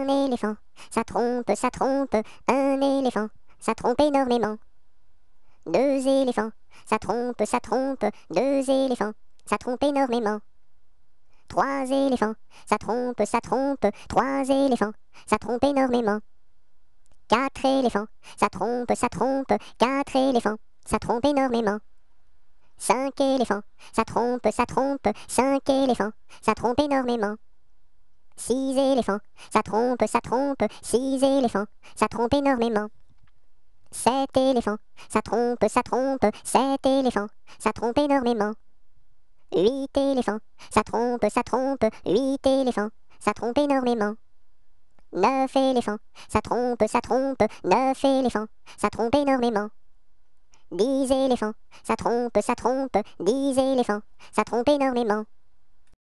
Un éléphant, ça trompe, un éléphant, ça trompe énormément. Deux éléphants, ça trompe, deux éléphants, ça trompe énormément. Trois éléphants, ça trompe, trois éléphants, ça trompe énormément. Quatre éléphants, ça trompe, quatre éléphants, ça trompe énormément. Cinq éléphants, ça trompe, cinq éléphants, ça trompe énormément. Six éléphants, ça trompe, six éléphants, ça trompe énormément. Sept éléphants, ça trompe, sept éléphants, ça trompe énormément. Huit éléphants, ça trompe, huit éléphants, ça trompe énormément. Neuf éléphants, ça trompe, neuf éléphants, ça trompe énormément. 10 éléphants, ça trompe, 10 éléphants, ça trompe énormément.